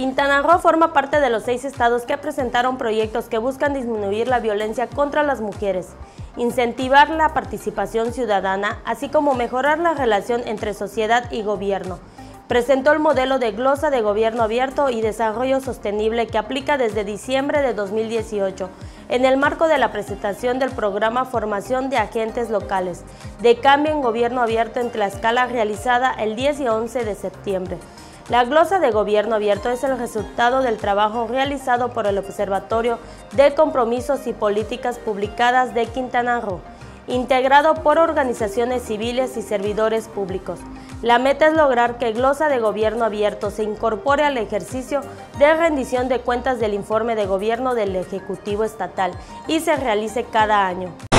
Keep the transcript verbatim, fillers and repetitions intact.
Quintana Roo forma parte de los seis estados que presentaron proyectos que buscan disminuir la violencia contra las mujeres, incentivar la participación ciudadana, así como mejorar la relación entre sociedad y gobierno. Presentó el modelo de glosa de gobierno abierto y desarrollo sostenible que aplica desde diciembre de dos mil dieciocho, en el marco de la presentación del programa Formación de Agentes Locales, de cambio en gobierno abierto en Tlaxcala, realizada el diez y once de septiembre. La glosa de gobierno abierto es el resultado del trabajo realizado por el Observatorio de Compromisos y Políticas Publicadas de Quintana Roo, integrado por organizaciones civiles y servidores públicos. La meta es lograr que glosa de gobierno abierto se incorpore al ejercicio de rendición de cuentas del informe de gobierno del Ejecutivo Estatal y se realice cada año.